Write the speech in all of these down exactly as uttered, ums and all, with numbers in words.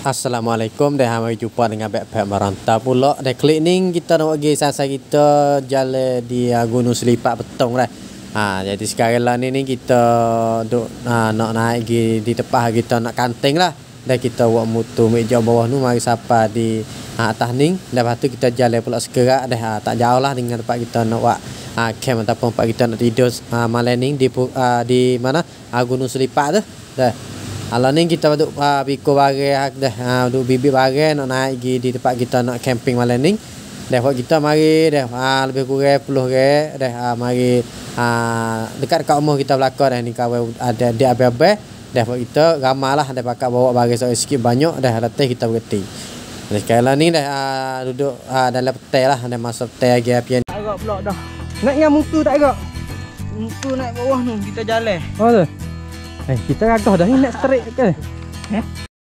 Assalamualaikum, dah mari jumpa dengan beg-beg merantau pula. Dah klik ni kita nak pergi sasa kita jalan di uh, Gunung Selipak Betong dah. Ha, jadi sekarang lah ni, ni kita duk uh, nak naik pergi di tempat kita nak kanting lah. Dan kita buat motor meja bawah ni mari sapa di uh, atas ni. Lepas tu kita jalan pula sekerak dah, uh, tak jauh lah dengan tempat kita nak buat uh, camp ataupun tempat kita nak tidur uh, malam ni di uh, di mana uh, Gunung Selipak tu. Dah. Alah ni kita duk uh, pikul barang dah, uh, duk bibit barang nak naik pergi di tempat kita nak camping malam ni. Dah buat kita mari dah uh, lebih kurang sepuluh orang dah uh, mari uh, dekat-dekat rumah kita belakang dah ni kawan ada di abang-abang. Dah buat kita ramailah dah pakai bawa barang sikit banyak dah latih kita berhenti. Dan sekarang ni dah uh, duduk uh, dalam petai lah, dah masuk petai lagi apian. Tak agak pula dah. Nak yang mutu tak agak. Mutu naik bawah tu kita jalan. Oh tu. Eh, kita gagah dah ni nak straight ke? Eh?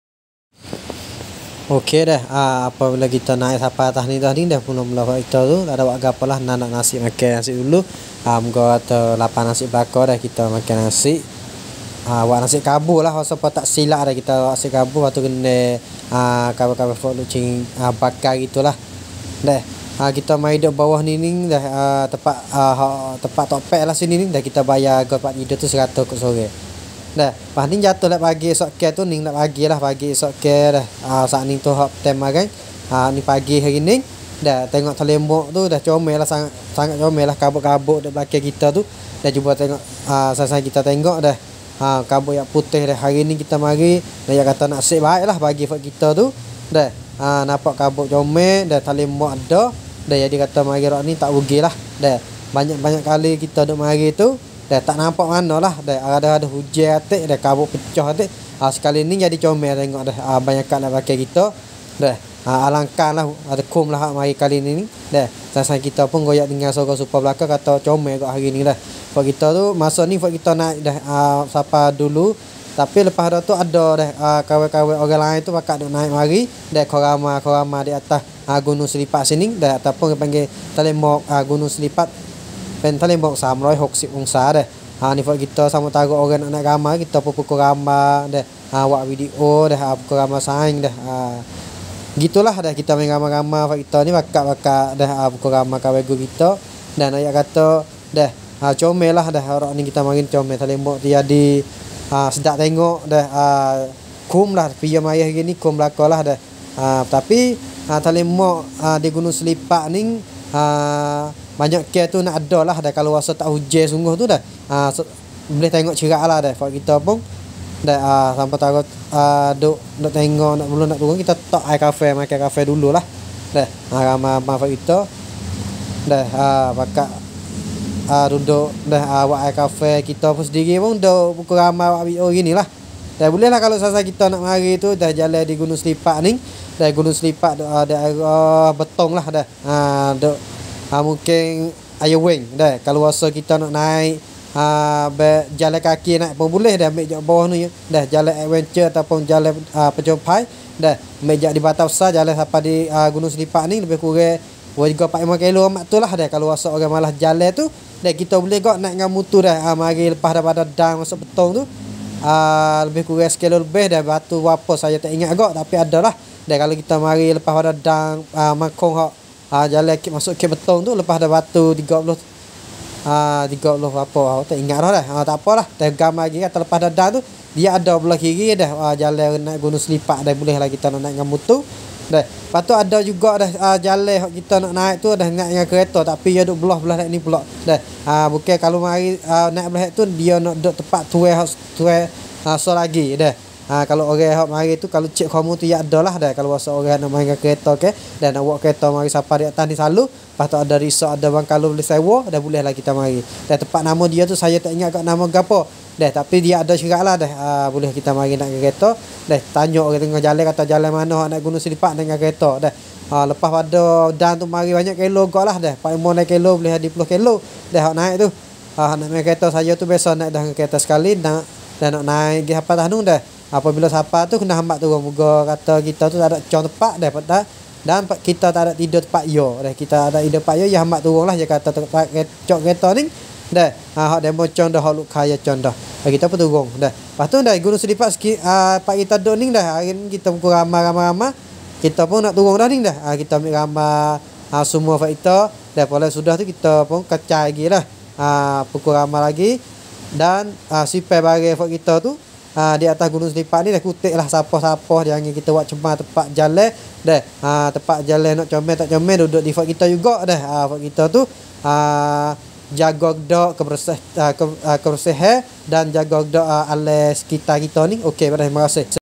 Okey dah. Ah, apabila kita naik sampai atas ni dah ni dah mula-mula kita tu tak ada buat apa lah, nak nasi makan nasi dulu. Ah, muka kata lapan nasi bakar dah kita makan nasi. Ah, buat nasi kabur lah, pasal tak silap dah kita buat nasi kabur, lepas tu kena ah kabur-kabur fok lucing ah, bakar gitulah. Dah. Ah, kita mai duduk bawah ni ni dah ah, tempat ah, tempat topek lah sini ni dah kita bayar go tempat tidur tu seratus ke sore. Dah, pas ni jatuh lah pagi esok ke tu ni nak pagi lah pagi esok ke dah. Ah, saat ni tu hop tema kan. Ah, ni pagi hari ni dah tengok telembok tu dah comel lah, sangat sangat comel lah kabut-kabut di belakang kita tu. Dah cuba tengok ah sasa kita tengok dah. Ah, kabut yang putih dah. Hari ni kita mari dia kata nak sip baik lah bagi buat kita tu. Dah, ah nampak kabut comel dah, telembok ada. Dah jadi kata mari rok ni tak rugilah. Dah, banyak-banyak kali kita duk mari tu dah tak nampak mana lah dah, ada ada hujan atik dah, kabut pecah atik. Ah, sekali ni jadi comel tengok dah, ah, banyak kat nak pakai kita dah. Ah, alangkah lah ada kum lah mari kali ni ni dah. Sasa kita pun goyak dengan sorang super belakang kata comel kat hari ni dah. Buat kita tu masa ni buat kita naik dah ah, sapa dulu, tapi lepas dah tu ada dah ah, kawan-kawan orang lain tu pakak duk naik mari dah korama-korama di atas ah, Gunung Selipak sini dah, ataupun panggil telembok ah, Gunung Selipak pen telembok sampai enam puluh ongsa dah. Ha, ni buat kita sama taruh orang nak naik gambar kita pun pukul gambar dah. Ha, buat video dah, pukul gambar saing dah. Ha, gitulah dah kita main gambar-gambar buat kita ni bakak-bakak dah, ha, pukul gambar kawan kita dan ayat kata dah. Ha, comel lah dah orang ni kita main comel telembok dia di ha, sedap tengok dah. Ha, kum lah pia mayah gini kum belakang lah dah. Ha, tapi ha, telembok ha, di Gunung Selipak ni ha, banyak ke tu nak ada lah dah, kalau rasa tak hujan sungguh tu dah. Ha, so, boleh tengok cerak lah dah. Buat kita pun dah ha, sampai takut ha, duk nak tengok nak belum nak turun kita tak air kafe makan kafe dulu lah dah. Ha, ramai-ramai buat kita dah ha, pakak ha, duduk dah ha, buat air kafe kita pun sendiri pun dah pukul ramai buat video gini lah dah. Boleh lah kalau sasa kita nak mari tu dah jalan di Gunung Selipak ni dah. Gunung Selipak dah daerah Betong lah dah. Ha, duk ha, mungkin ayo wing dah, kalau rasa kita nak naik ha, jalan kaki naik pun boleh dah, ambil jauh bawah ni dah, jalan adventure ataupun jalan ha, pencompai dah, ambil di Batau Besar jalan sampai di ha, Gunung Selipak ni lebih kurang tiga empat lima kilo mak tu lah dah. Kalau rasa orang malas jalan tu dah, kita boleh gak naik dengan motor dah. Ha, mari lepas daripada dang masuk Betong tu ha, lebih kurang sekilo lebih dah, batu apa saya tak ingat agak tapi ada lah dah. Kalau kita mari lepas pada dang ha, makong hak ha, jalan masuk ke Betong tu lepas ada batu tiga puluh ah tiga puluh apa aku tak ingat dah dah. Ha, tak apalah dah gambar lagi kata lepas dah tu dia ada belah kiri dah ha, jalan naik Gunung Selipak dah, boleh lah kita nak naik dengan motor dah. Lepas tu ada juga dah ha, jalan kita nak naik tu dah naik dengan kereta tapi dia duk belah-belah ni pula dah. Ha, bukan kalau mari ha, naik belah tu dia nak duduk tempat tuai tuai ha, so lagi dah. Ha, kalau orang hok mari tu kalau cek kamu tu ya ada lah dah. Kalau rasa orang nak main kereta ke dan nak bawa kereta mari siapa di atas ni selalu, lepas tu ada resort ada bangkalo boleh sewa dah, boleh lah kita mari. Dan tempat nama dia tu saya tak ingat kat nama gapo dah, tapi dia ada syarat lah dah. Ha, boleh kita mari nak kereta dah, tanya orang tengah jalan kata jalan mana hok nak Gunung Selipak dengan kereta dah. Ha, lepas pada dan tu mari banyak kilo gak lah dah, paling mau naik kilo boleh dua puluh kilo dah hok naik tu. Ha, nak naik kereta saya tu biasa naik dah kereta sekali nak dan nak naik di apa tahun dah. Apabila siapa tu kena hambat turun muka kata kita tu tak ada cong tempat dah pada dan kita tak ada tidur tempat yo dah, kita ada tidur tempat yo ya hambat turun lah. Dia kata tempat cok kereta ni Dah, ha hak demo con dah hak luk kaya con dah. Ha, kita pun turun dah. Lepas tu dah Gunung Selipat sikit ah pak kita dok ni dah. Hari ni kita pukul ramai-ramai. Kita pun nak turun dah ni dah. Ha, kita ambil gambar ha, semua pak kita. Dah pula sudah tu kita pun kacai lagi lah. Ha, pukul ramai lagi dan ha, sipai barang pak kita tu ha, di atas Gunung Selipat ni dah kutik lah sapah-sapah jangan kita buat cemar tempat jalan dah. Ha, tempat jalan nak comel tak comel duduk di pak kita juga dah. Ha, pak kita tu ha, jaga dak kebersih uh, ke, uh, kebersihan dan jaga dak uh, alas sekitar kita ni. Okey, terima kasih.